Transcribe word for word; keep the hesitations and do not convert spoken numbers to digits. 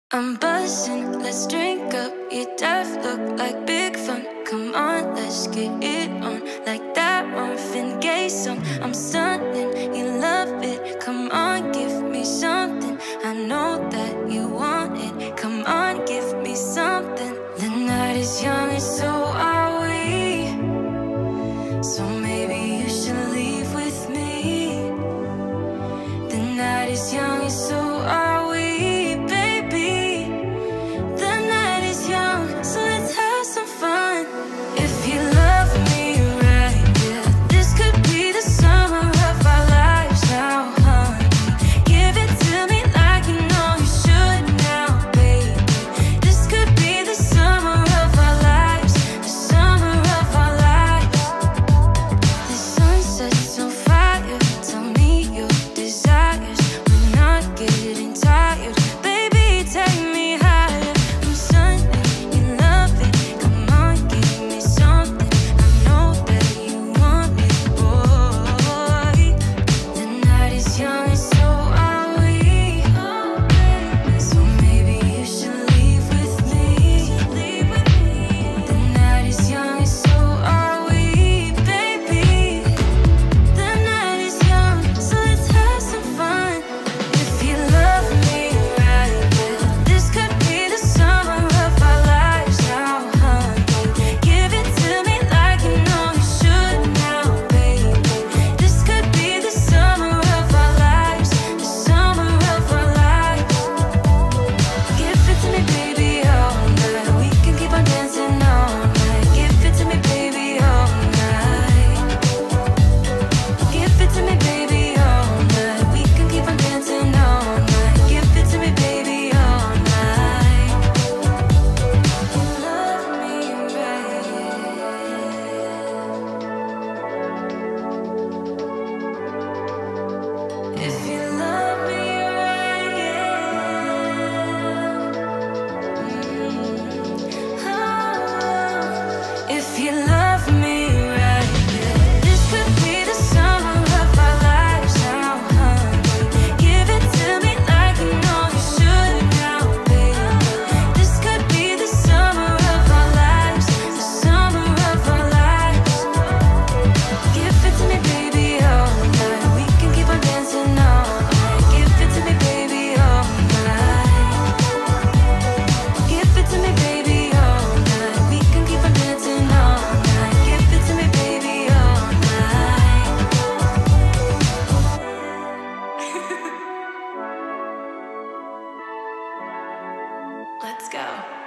I'm buzzing, let's drink up. Your death look like big fun. Come on, let's get it on. Like that Marvin Gaye song. I'm stunning, you love it. Come on, give me something. I know that you want it. Come on, give me something. The night is young and so are we. So maybe you should leave with me. The night is young and so are we. Let's go.